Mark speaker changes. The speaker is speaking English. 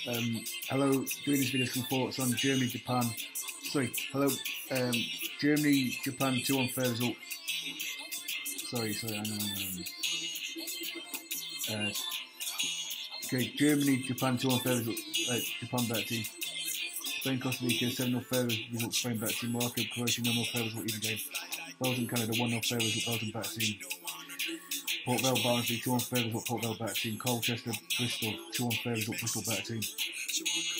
Speaker 1: Hello, doing this video some thoughts on Germany, Japan. Hello, Germany, Japan 2-1 fair result. Okay, Germany, Japan 2-1 fair result. Japan back team. Spain, Costa Rica 7-0 fair result. Spain back team. Morocco, Croatia 0-0 fair result. Even game. Belgium, Canada 1-0 fair result. Belgium back team. Port Vale, Barnsley 2-1 fair result. Port Vale back team. Colchester, Bristol 2-1 fair result. Bristol back team.